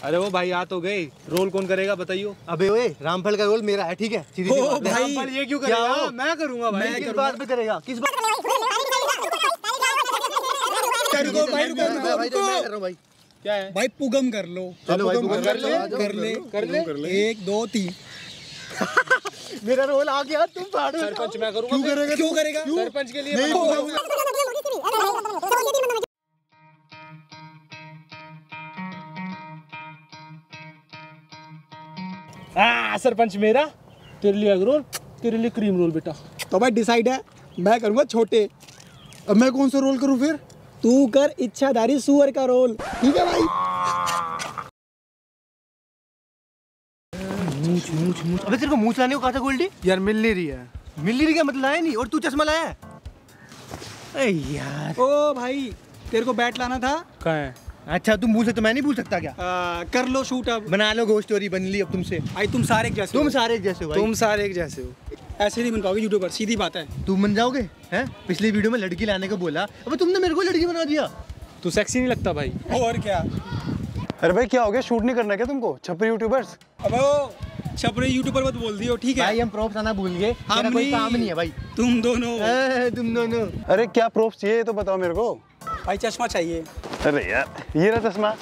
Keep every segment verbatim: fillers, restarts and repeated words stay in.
अरे वो भाई आ तो गए, रोल कौन करेगा बताइयो। अबे ओए, रामफल का रोल मेरा है, ठीक है? सीधी सी बात है। रामफल ये क्यों करेगा? मैं करूंगा भाई। मैं किस बात पे करेगा? किस बात? रुको भाई, रुको रुको भाई मैं कर रहा हूं भाई। क्या है भाई? पुगम कर लो। चलो भाई, पुगम कर ले कर ले कर ले। एक दो तीन। मेरा रोल आ गया, तुम फाड़ो। सरपंच मैं करूंगा। क्यों करेगा? क्यों करेगा? सरपंच के लिए नहीं आ, सरपंच मेरा, तेरे लिए एग रोल, तेरे लिए क्रीम रोल बेटा। तो भाई डिसाइड है, मैं करूंगा छोटे। अब मैं कौन सा रोल करूं फिर? तू कर इच्छाधारी सुअर का रोल, ठीक है भाई? मूछ मूछ मूछ। अबे तेरे को मूछ लाने को कहा था गोल्डी? यार मिल नहीं रही है। मिल नहीं रही क्या? मतलब लाया नहीं, और तू चश्मा लाया है? अरे यार। ओ भाई, तेरे को बैट लाना था। कहाँ है? अच्छा तुम भूल सकते, मैं नहीं भूल सकता क्या? आ, कर लो शूट अब। बना लो, गो स्टोरी बन ली अब तुमसे। भाई तुम सारे एक जैसे तुम हो। सारे एक जैसे हो भाई। तुम सारे एक जैसे हो। ऐसे नहीं बन पाओगे यूट्यूबर, सीधी बात है। तुम बन जाओगे हैं? पिछली वीडियो में लड़की लाने को बोला, अब तुमने मेरे को लड़की बना दिया। तू सेक्सी नहीं लगता भाई। और क्या? अरे भाई क्या हो गया? शूट नहीं करना क्या तुमको? छपरी यूट्यूबर्स। अब वो छपरे यूट्यूबर मत बोल दियो, ठीक है? भाई हम प्रॉप्स आना भूल गए, हम मेरा कोई नहीं। काम नहीं है भाई। तुम दोनों। ए, तुम दोनों। अरे क्या प्रूफ चाहिए ये तो बताओ मेरे को। भाई चश्मा चाहिए। अरे यार ये रहा चश्मा।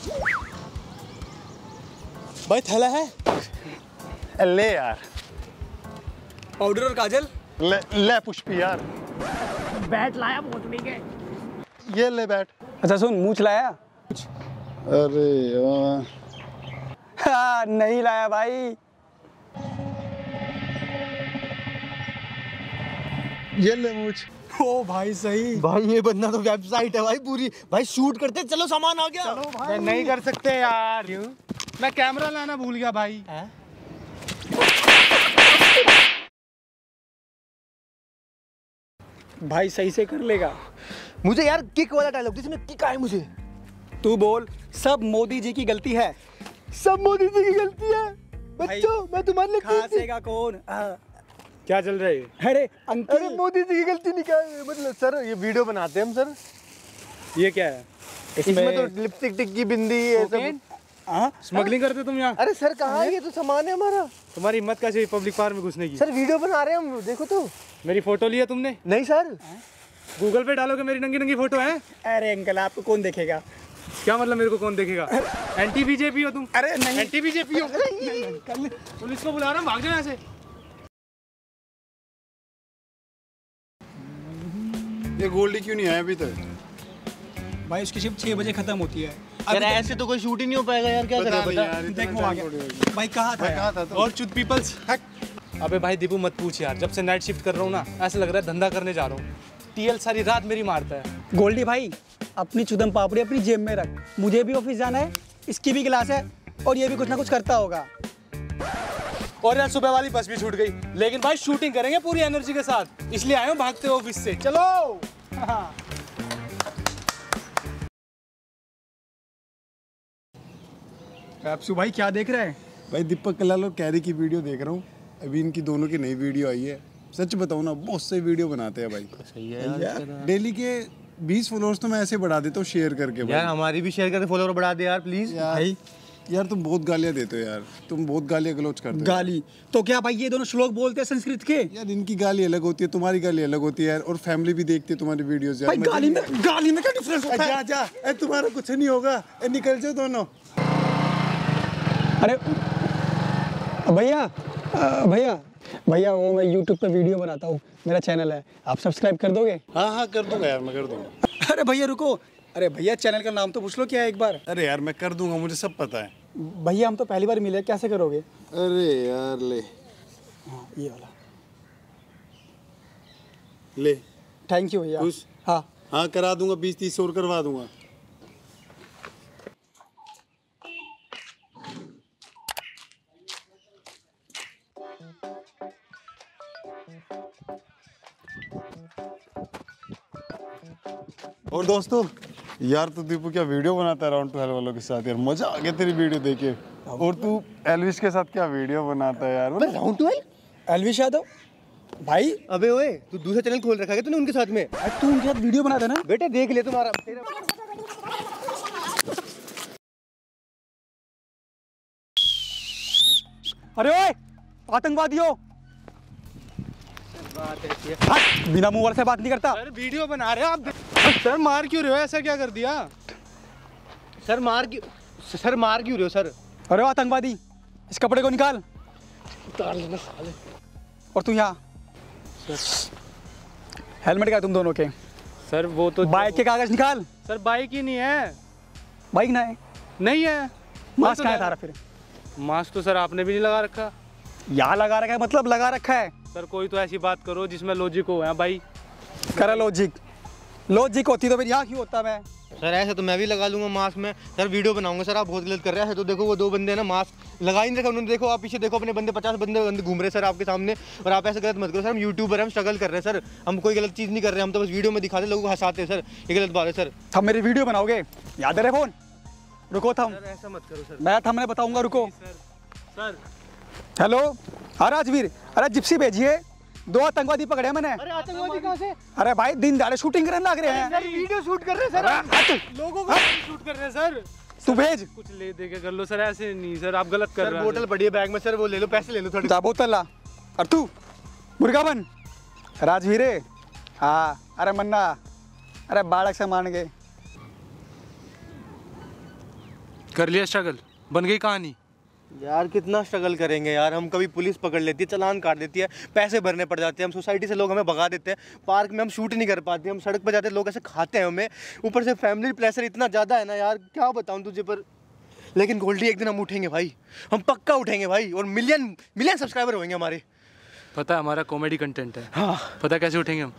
भाई थैला है? ले यार। पाउडर और काजल? ले ले पुष्पी यार। बैट लाया भोसड़ी के। ये ले बैट। अच्छा सुन, मूछ लाया? अरे यार हाँ, नहीं लाया भाई। ये ले मूछ। ओ भाई सही। भाई ये बंदा तो वेबसाइट है भाई पूरी। भाई शूट करते, चलो सामान आ गया। चलो भाई। नहीं कर सकते यार। क्यों? मैं कैमरा लाना भूल गया भाई। है? भाई सही से कर लेगा। मुझे यार किक वाला डायलॉग, जिसमें किक आए मुझे। तू बोल, सब मोदी जी की गलती है। सब मोदी जी की गलती है। बच्चों मैं तुम्हारे लिए की थी। खासेगा कौन? आ, क्या चल रहा है? अरे अंकल। अरे मोदी जी की गलती नहीं, क्या मतलब सर ये वीडियो बनाते हैं हम सर। ये क्या है? इसमें तो लिपस्टिक टिक्की बिंदी ये सब। हाँ? स्मगलिंग करते तुम यहाँ? अरे सर कहाँ है? ये तो सामान है हमारा। तुम्हारी हिम्मत कैसे हुई पब्लिक पार्क में घुसने की? सर वीडियो बना रहे हैं हम, देखो तो। मेरी फोटो लिया तुमने? नहीं सर। गूगल पे डालोगे मेरी नंगी नंगी फोटो है? अरे अंकल आपको कौन देखेगा? क्या मतलब मेरे को कौन देखेगा? एंटी बीजेपी हो तुम? अरे नहीं। एंटी बीजेपी हो? पुलिस को बुला रहा हूँ, भाग जाओ यहाँ से। ये गोल्डी क्यों नहीं आया अभी तक? भाई उसकी शिफ्ट छह बजे खत्म होती है। यार ऐसे तो कोई शूट ही नहीं हो पाएगा यार, क्या पता करें नहीं बता। यार, इतना देख वो आ time गया। थोड़ी होगी। भाई कहाँ था? मैं कहाँ था तो? और चुद पीपल्स। अबे भाई दीपू मत पूछ यार, जब से नाइट शिफ्ट कर रहा हूँ ना, ऐसा लग रहा है धंधा करने जा रहा हूँ। टीएल सारी रात मेरी मारता है। गोल्डी भाई, अपनी चुदम पापड़ी अपनी जेब में रख। मुझे भी ऑफिस जाना है, इसकी भी क्लास है, और ये भी कुछ ना कुछ करता होगा। और यार सुबह वाली बस भी छूट गई, लेकिन भाई शूटिंग करेंगे पूरी एनर्जी के साथ, इसलिए आए हूँ भागते हुए ऑफिस से। चलो। हाँ। भाई क्या देख रहे हैं? भाई दीपक कलाल और कैरी की वीडियो देख रहा हूँ। अभी इनकी दोनों की नई वीडियो आई है। सच बताऊँ ना, बहुत से वीडियो बनाते हैं भाई। सही है यार। डेली के बीस फॉलोअर्स तो मैं ऐसे बढ़ा देता हूँ शेयर करके भाई। यार हमारी भी शेयर करके फॉलोअर बढ़ा दे यार प्लीज। यार, भाई यार तुम बहुत गालियाँ देते हो यार, तुम बहुत गालियाँ गलौज करते हो। गाली तो क्या भाई? ये दोनों श्लोक बोलते हैं संस्कृत के। यार इनकी गाली अलग होती है, तुम्हारी गाली अलग होती है यार, और फैमिली भी देखती है तुम्हारी वीडियोस यार। भाई गाली में गाली में क्या डिफरेंस होता है? जा जा, ए तुम्हारा कुछ नहीं होगा, ए निकल जाओ दोनों। अरे भैया, अ, भैया भैया वो मैं यूट्यूब पे वीडियो बनाता हूँ, मेरा चैनल है, आप सब्सक्राइब कर दोगे? हाँ हाँ कर दूंगा यार, मैं कर दूंगा। अरे भैया रुको, अरे भैया चैनल का नाम तो पूछ लो क्या है एक बार। अरे यार मैं कर दूंगा, मुझे सब पता है। भैया हम तो पहली बार मिले, कैसे करोगे? अरे यार ले हाँ ये वाला। ले थैंक यू भैया। खुश? हाँ हाँ करा दूंगा, बीस तीस और करवा दूंगा। और दोस्तों यार तू दीपू क्या वीडियो बनाता है राउंड ट्वेल्व वालों के साथ यार, मजा आ गया तेरी वीडियो देखे। और तू एल्विश के साथ क्या वीडियो बनाता है यार। राउंड ट्वेल्व एल्विश यादव भाई। अबे ओए तू दूसरा चैनल खोल रखा है तूने उनके साथ में? तू उनके साथ वीडियो बनाता ना बेटे, देख ले तुम्हारा तेरा अरे ओए आतंकवादी हो। बात ऐसी है। हट, बिना मुंह वाले से बात नहीं करता। सर वीडियो बना रहे हो आप। सर मार क्यों रहे हो, ऐसा क्या कर दिया? सर मार क्यों सर मार क्यों रहे हो सर? अरे आतंकवादी, इस कपड़े को निकाल। उतार लेना साले। और तू यहाँ हेलमेट क्या है तुम दोनों के? सर वो तो बाइक के कागज निकाल। सर बाइक ही नहीं है। बाइक ना है, नहीं है। मास्क कहाँ है तारा फिर? मास्क तो सर आपने भी नहीं लगा रखा। यहाँ लगा रखा है मतलब लगा रखा है। सर कोई तो ऐसी बात करो जिसमें लॉजिक हो। है भाई करा लॉजिक, लॉजिक होती तो फिर यहाँ क्यों होता मैं? सर ऐसे तो मैं भी लगा लूंगा मास्क में। सर वीडियो बनाऊंगा सर, आप बहुत गलत कर रहे हैं। तो देखो वो दो बंदे ना मास्क लगा ही नहीं रखा उन्होंने। देखो आप पीछे देखो, अपने बंदे पचास बंदे बंदे घूम रहे हैं सर आपके सामने। और आप ऐसे गलत मत करो सर, हम यूट्यूबर हैं, हम स्ट्रगल कर रहे हैं सर। हम कोई गलत चीज़ नहीं कर रहे हैं, हम तो बस वीडियो में दिखाते लोगों को हंसाते हैं सर। ये गलत बात है सर। हम मेरी वीडियो बनाओगे? याद है रे फोन? रुको थम, सर ऐसा मत करो सर। मैं थमने बताऊंगा, रुको। सर हेलो हाँ राजवीर, अरे जिप्सी भेजिए, दो आतंकवादी पकड़े हैं मैंने। अरे आतंकवादी कहाँ से? अरे भाई दिन दाड़े शूटिंग करने लग रहे हैं। सर वीडियो शूट कर रहे हैं सर। लोगों को शूट कर रहे हैं सर। तू भेज। कुछ ले दे के कर लो सर, ऐसे नहीं सर, आप गलत कर सर रहे हैं। बोतल पड़ी है बैग में सर, वो ले लो, पैसे ले लो थोड़े। जा बोतल ला। और तू मुर्गा बन राजवीरे। हाँ अरे मन्ना, अरे बाड़क से मान गए। कर लिया स्ट्रगल, बन गई कहानी। यार कितना स्ट्रगल करेंगे यार, हम कभी पुलिस पकड़ लेती है, चालान काट देती है, पैसे भरने पड़ जाते हैं, हम सोसाइटी से लोग हमें भगा देते हैं, पार्क में हम शूट नहीं कर पाते, हम सड़क पर जाते हैं, लोग ऐसे खाते हैं हमें, ऊपर से फैमिली प्रेशर इतना ज़्यादा है ना यार, क्या बताऊँ तुझे। पर लेकिन गोल्डी एक दिन हम उठेंगे भाई, हम पक्का उठेंगे भाई, और मिलियन मिलियन सब्सक्राइबर होंगे हमारे। पता है हमारा कॉमेडी कंटेंट है। हाँ पता है कैसे उठेंगे हम?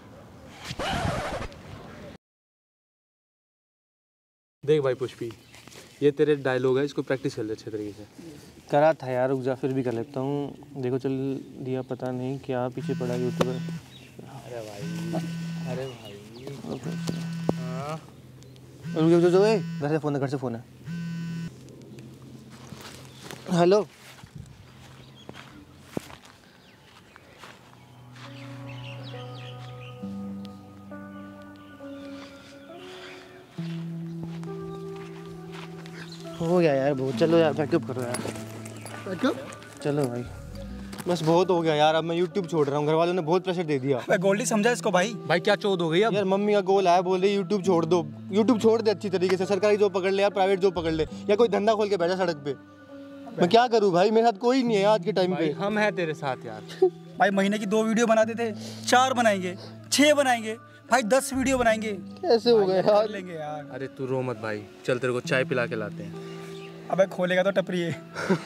देख भाई पुष्पी, ये तेरे डायलॉग है, इसको प्रैक्टिस कर ले अच्छे तरीके से। करा था यार, रुक जा फिर भी कर लेता हूँ। देखो चल दिया, पता नहीं क्या पीछे पड़ा यूट्यूबर। अरे भाई, अरे भाई हाँ रुक जा, जो घर से फ़ोन है, घर से फ़ोन है। हेलो हो गया यार बहुत, चलो यार बैकअप करो यार, बैकअप? चलो भाई बस बहुत हो गया यार, अब मैं यूट्यूब छोड़ रहा हूँ, घर वालों ने बहुत प्रेशर दे दिया। मैं गोल्डी समझा इसको भाई। भाई क्या चौध हो गई अब? यार मम्मी का गोल है, बोल रही यूट्यूब छोड़ दो, यूट्यूब छोड़ दे अच्छी तरीके से, सरकारी जॉब पकड़ ले या प्राइवेट जॉब पकड़ ले, या कोई धंधा खोल के बैठा सड़क पे। मैं क्या करूँ भाई, मेरे साथ कोई नहीं है आज के टाइम पे। हम हैं तेरे साथ यार। भाई महीने की दो वीडियो बनाते थे, चार बनाएंगे, छः बनाएंगे, भाई दस वीडियो बनाएंगे। कैसे हो गए यार? लेंगे यार। अरे तू रो मत भाई, चल तेरे को चाय पिला के लाते हैं। अबे खोलेगा तो टपरी है।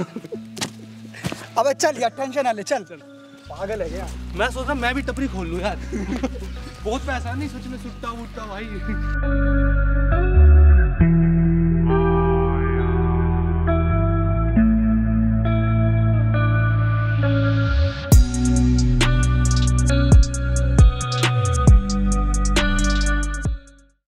अबे चल यार, टेंशन ना ले, चल चल। पागल है क्या? मैं सोच रहा मैं भी टपरी खोल लूँ यार। बहुत पैसा नहीं सच में, सुट्टा वुट्टा भाई।